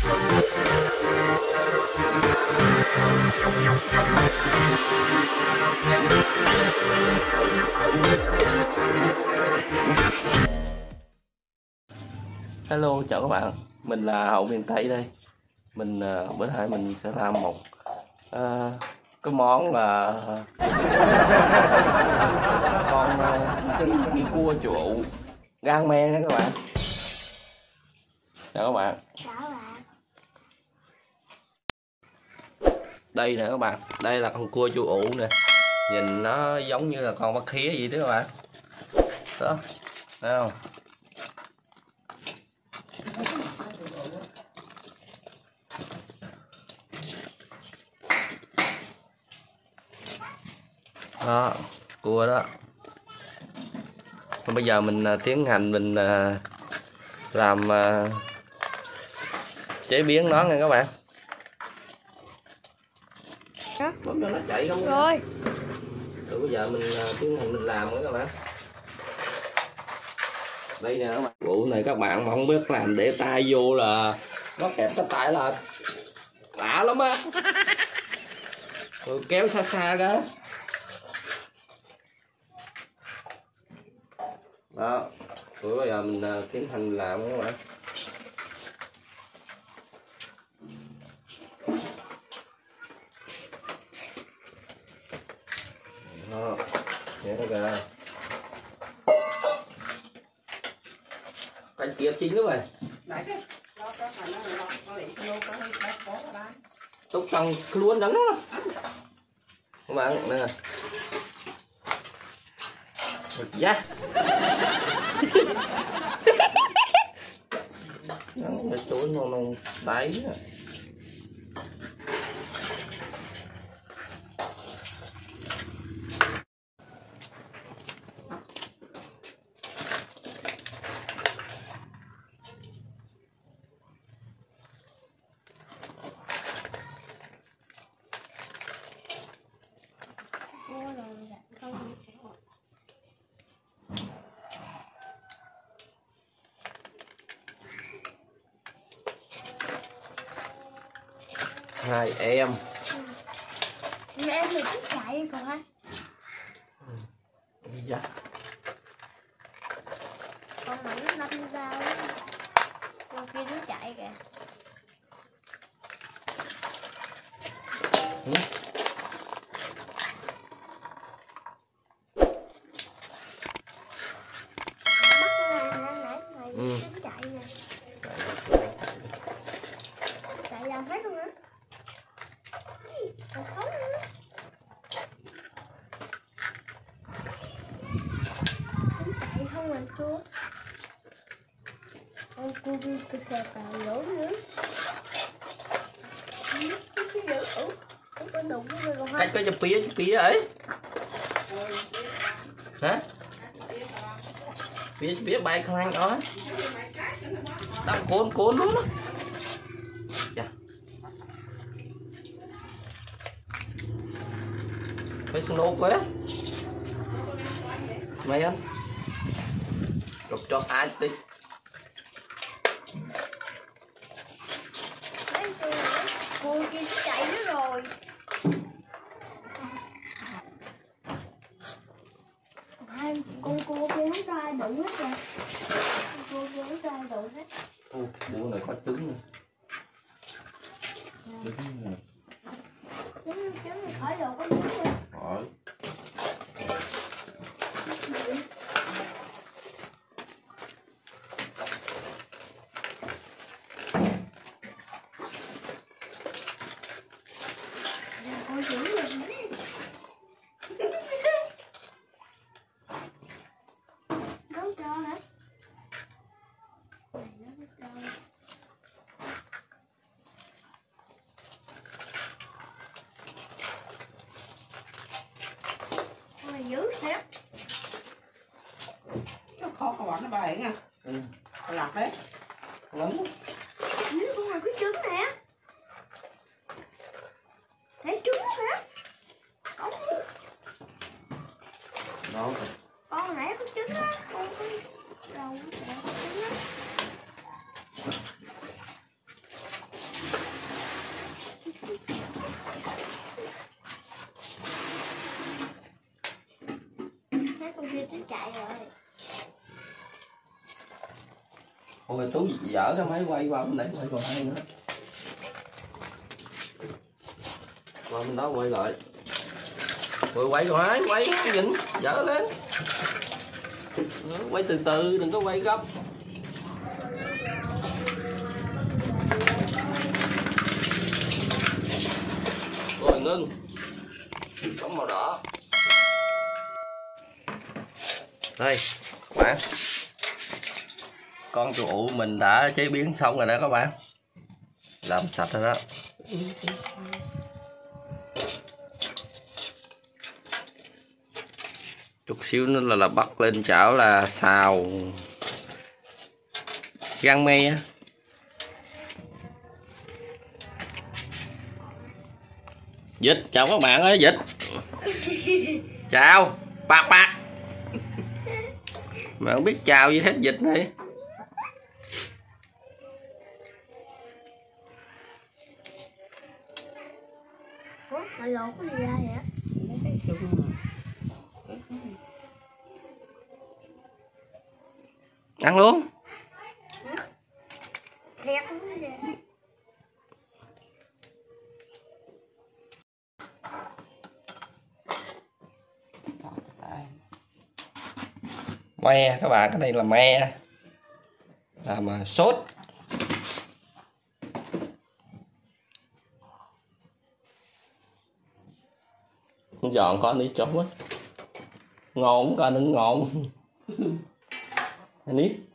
Hello, chào các bạn, mình là Hậu miền Tây đây. Mình bữa nay mình sẽ làm một cái món là con cua chuột gan me nha các bạn. Chào các bạn. Đây nè các bạn, đây là con cua chua ụ nè, nhìn nó giống như là con bắt khía gì đó các bạn. Đó, thấy không? Đó, cua đó. Bây giờ mình tiến hành mình làm chế biến nó nha các bạn. Bấm cho nó chạy không rồi. Rồi bây giờ mình tiến hành mình làm nữa các bạn. Đây nè các bạn. Vụ này các bạn mà không biết làm để tay vô là nó kẹp cái tay là lạ lắm á. Rồi kéo xa xa ra. Đó. Rồi bây giờ mình tiến hành làm các bạn. Đó. Nhớ nó ra. Cánh kia chín nữa rồi. Túc tăng luôn đắng đó. Các bạn nè. Dạ. Nó chuối ngon đáy. Hai em. Em thì thích chạy còn anh. Dạ. Con mảnh nó đâm ra con kia nó chạy kìa. Chạy nè. Chạy làm hết luôn á. Còn sống nữa. Chúng chạy không mà chua. Con cua kia kìa vào lỗ nữa. Cách có cho pía ấy. Hả? Pía bay không anh đó. Đang cuốn luôn đó. Dạ. Phải xuống đâu quá. Mày anh. Chụp cho ai tí. Cua kia chạy nữa rồi. Con cua kia nó ra đủ hết rồi. Con cua kia nó ra đủ hết. Cua này có trứng nè. Trứng nè. Trứng này khỏi đồ có trứng luôn. Khỏi. Ôi trứng rồi. Nấu cho hả? Nấu cho. Ôi dữ thiệt. Nó khó các bạn nó bày nha. Lạc đấy. Lắm. Nếu con này có trứng nè. Thấy trứng hả? Không. Đó. Con nãy có trứng á. Con có đầu có trứng á. chạy rồi. Ôi Tú dở cái máy quay qua bên đây quay còn hay nữa. Qua bên đó quay lại. Rồi quay còn hay, quay dính, dở lên. Quay từ từ, đừng có quay gấp. Rồi ngưng. Bấm màu đỏ. Đây các bạn, con trụ ụ mình đã chế biến xong rồi đó các bạn, làm sạch rồi đó. Chút xíu nữa là bắt lên chảo là xào gan me á. Dịch chào các bạn ơi, Dịch chào bạc bạc mà không biết chào gì hết. Dịch này Mày lột cái gì ra vậy? ăn luôn. Thiệt không cái gì? Me các bạn, cái này là me làm sốt. Dọn con đi chốt quá ngon, con đừng ngon. Anh ít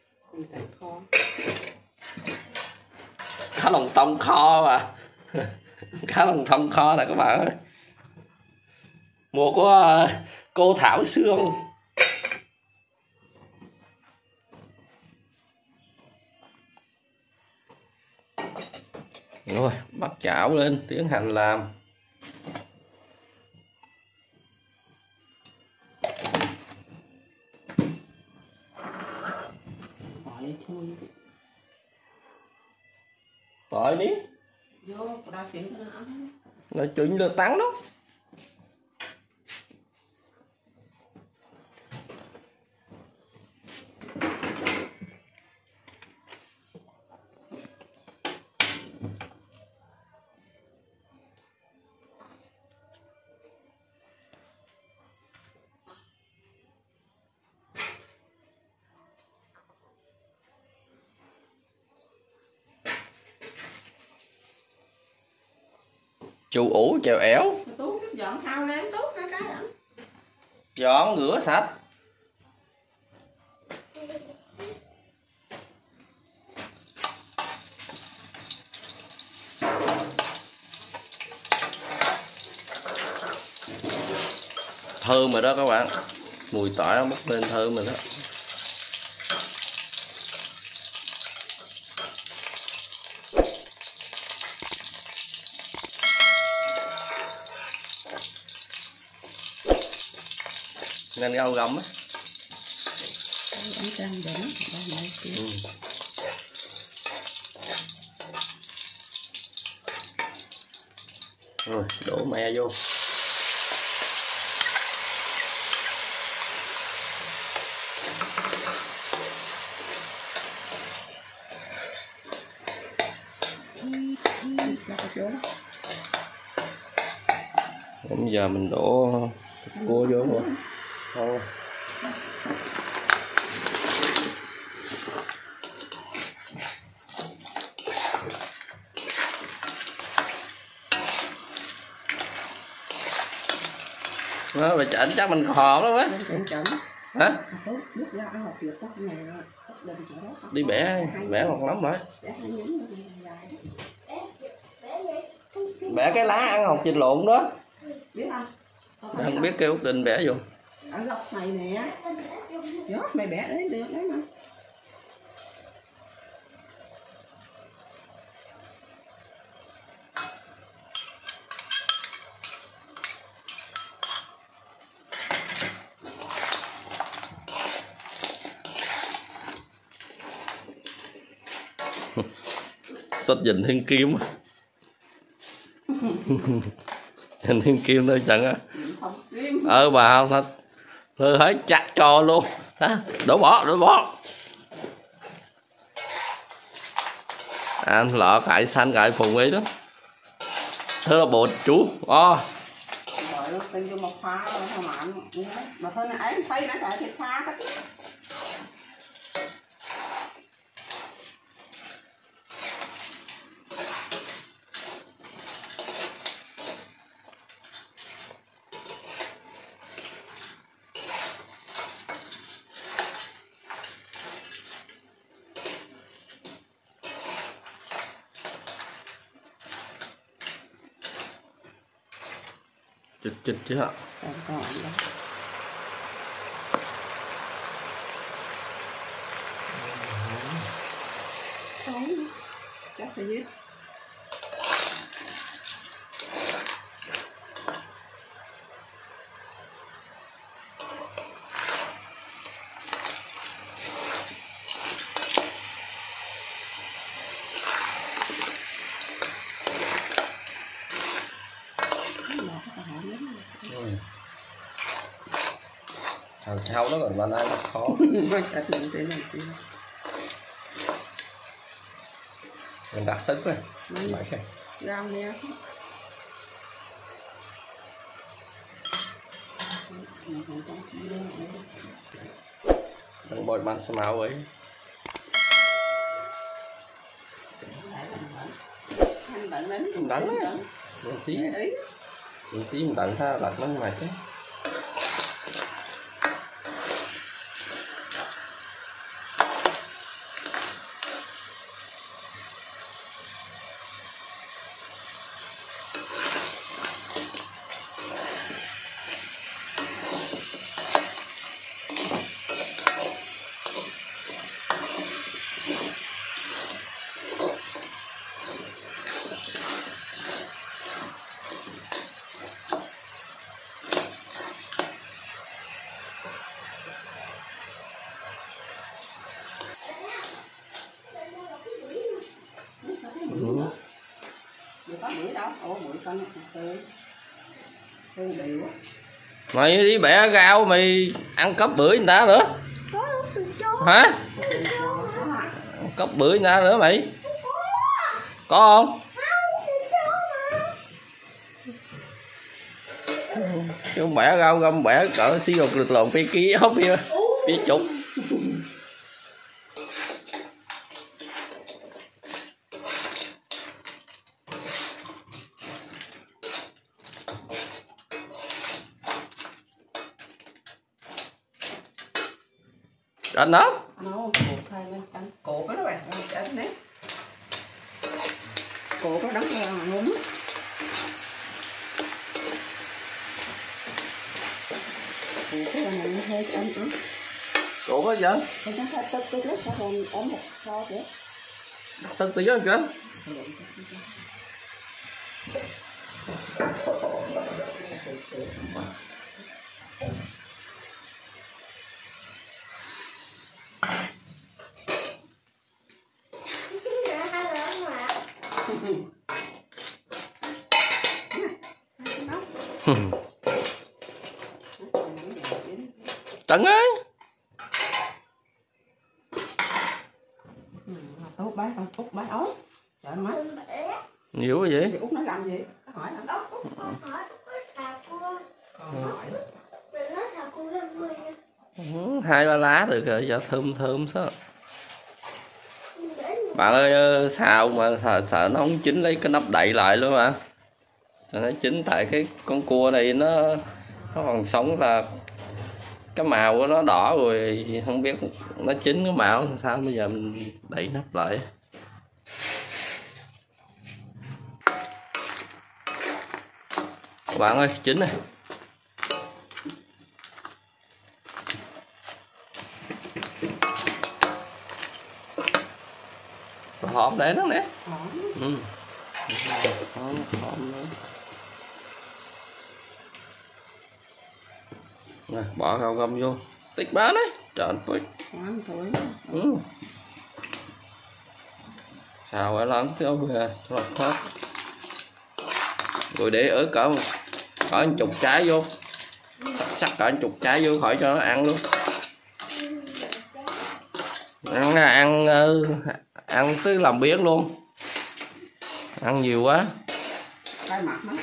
cá lòng tông kho mà. Cá lòng tông kho nè các bạn ơi, mua của cô Thảo Sương. Rồi bắt chảo lên tiến hành làm. Tỏi đi vô đa chuyện là chuyện là tắn đó. Chu ủ chèo ẻo. Tú dọn thao lên Tú hai cái đã. Dọn rửa sạch. Thơm rồi đó các bạn, mùi tỏi nó bốc lên thơm rồi đó. Nên rau gầm á. Rồi đổ me vô. Bây giờ mình đổ cua vô rồi. Thôi. Nó phải chảnh chắc mình khò lắm á. Hả? Đi bẻ một lắm rồi. Bẻ cái lá ăn học vịt lộn đó. Không biết kêu Út Định bẻ vô. Ở góc này nè. Gió mày bẻ đấy được đấy mà. Sách dình thiên kim. Dình thiên kim thôi chẳng á. Bà không thật. Rồi hết chặt trò luôn đó. Đổ bỏ ăn lọ cải xanh cải phùng ấy đó. Thế là bột chú rồi nó tin cho một pha rồi sao mà thôi này ấy thấy nó chạy thiệt pha hết. chích chứ hả? Chắc phải giết. Thằng sau nó còn ban ăn khó. Mình đặt tức rồi. Mấy cái Gam nha. đừng bồi bạn xem áo ấy. Anh tận đến Mình đánh đấy. Mình xí. Mình xí mình tận tha đặt nó mà chứ. Có bưởi đâu? Ủa bưởi con tươi đều á. Mày đi bẻ rau mày ăn cắp bưởi người ta nữa. Hả? Ăn cắp bưởi người ta nữa mày. Có không? Chứ bẻ rau găm bẻ cỡ xí một lực lộn phía kia không phía chục. Anh đó. Nấu cột thay lên ăn cột đó bạn, ăn đấy. Cột nó đóng ra mà ngon. Cột cái này hơi ăn á. Cột đó chứ. Không chắc phải tức lắm sao còn ấm một so chứ. Tức tí đó kìa. Trấn ơi. Út bái con Út bái ốc. Trời má. Nhiều cái gì? Thì Út nó làm gì? Hỏi hả? Con hỏi Út xào cua. Mình nói xào cua thêm 10 nha. 2-3 lá được rồi cho thơm sao. Bạn ơi xào mà sợ nó không chín lấy cái nắp đậy lại luôn mà. Cho nó chín tại cái con cua này nó còn sống là cái màu của nó đỏ rồi không biết nó chín cái màu sao bây giờ mình đậy nắp lại. Các bạn ơi chín này. Hòm để nó nè. Ừ. Hòm nữa. Nè, bỏ rau găm vô tích bá đấy trộn với xào ở lắm cho bừa cho hết rồi để ở cỡ 10 trái vô sắc cả chục trái vô khỏi cho nó ăn luôn. Ăn tới làm biếng luôn, ăn nhiều quá. Cái mặt nó.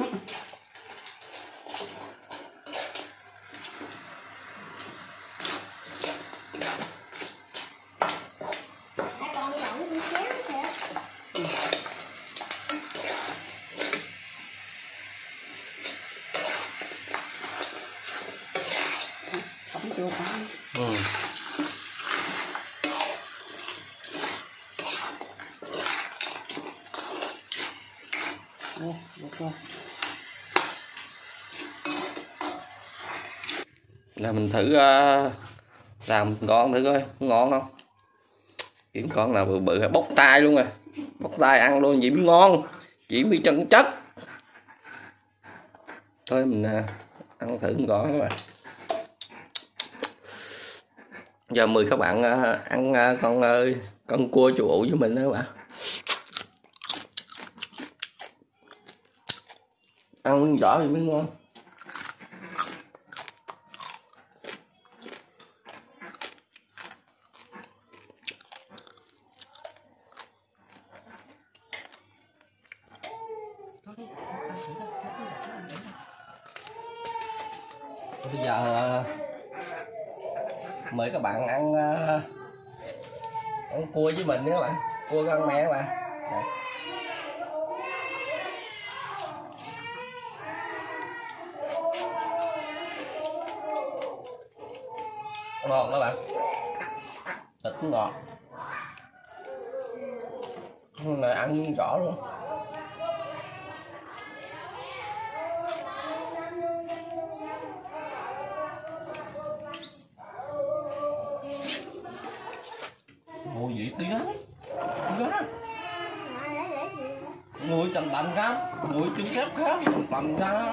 Ừ. Là mình thử làm con thử coi ngon không, kiếm con nào bự bự bốc tay luôn à, bốc tay ăn luôn vậy mới ngon, chỉ mới chân chất. Thôi mình ăn thử một con các bạn. Giờ mời các bạn ăn con cua chù ụ với mình đó các bạn. Ăn miếng vỏ thì mới ngon. Bây giờ mời các bạn ăn cua với mình nữa các bạn, cua con mẹ các bạn. Đây. Ngon các bạn, thịt ngọt, này ăn rõ luôn. Mùi vị tía mùi chành đành ra, mùi trứng xếp khác chành đành ra.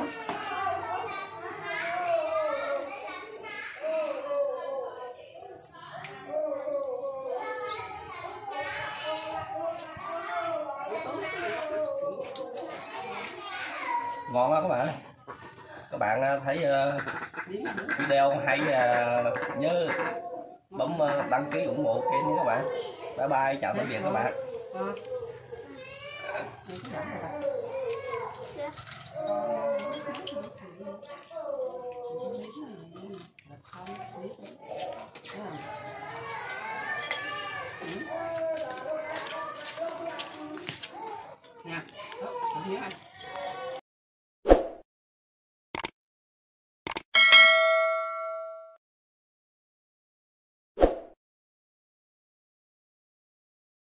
Ngon quá các bạn. Các bạn thấy video hay nhớ bấm đăng ký ủng hộ kênh nha các bạn. Bye bye, chào tạm biệt các bạn. Nè,